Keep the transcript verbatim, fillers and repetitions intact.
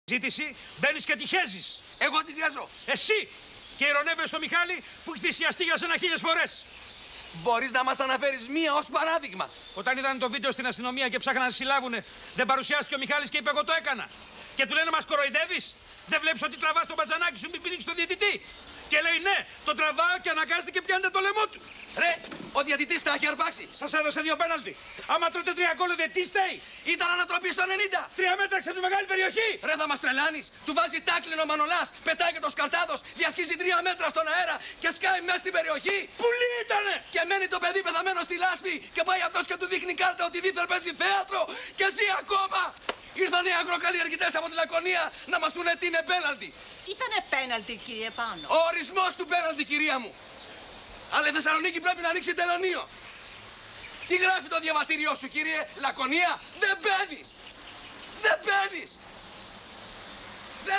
Ζήτηση, μπαίνεις και τη χέζεις. Εγώ τη χέζω. Εσύ! Και ειρωνεύεσαι στο Μιχάλη που έχει θυσιαστεί για σένα χίλιες φορές. Μπορείς να μας αναφέρεις μία ως παράδειγμα. Όταν είδαν το βίντεο στην αστυνομία και ψάχναν να συλλάβουνε, δεν παρουσιάστηκε ο Μιχάλης και είπε: εγώ το έκανα. Και του λένε: μας κοροϊδεύεις. Δεν βλέπεις ότι τραβάς το μπατζανάκι σου, μην πηδήξεις στο διαιτητή. Και λέει: ναι, το τραβάω και αναγκάζεται και πιάνετε το λαιμό του. Ρε, ο διαιτητής τα έχει αρπάξει. Σας έδωσε δύο πέναλτι. Άμα τρώτε τρία γκολ, δεν τι στέει. Ήταν ανατροπή στο ενενήντα. Τρία μέτρα σε τη μεγάλη περιοχή. Ρε, θα μας τρελάνεις. Του βάζει τάκλινο ο Μανολάς, πετάει και το σκαρτάδος, διασχίζει τρία μέτρα στον αέρα και σκάει μέσα στην περιοχή. Πουλί ήτανε. Και μένει το παιδί πεθαμένο στη λάσπη και πάει αυτός και του δείχνει κάρτα ότι δίθεν παίζει θέατρο και ζει ακόμα. Ήρθαν οι αγροκαλλιεργητές από τη Λακωνία να μας πούνε τι είναι πέναλτι. Ήτανε πέναλτι, κύριε Πάνο. Ο ορισμός του πέναλτι, κυρία μου. Αλλά η Θεσσαλονίκη πρέπει να ανοίξει τελωνείο. Τι γράφει το διαβατήριό σου, κύριε? Λακωνία? Δεν μπαίνεις. Δεν μπαίνεις.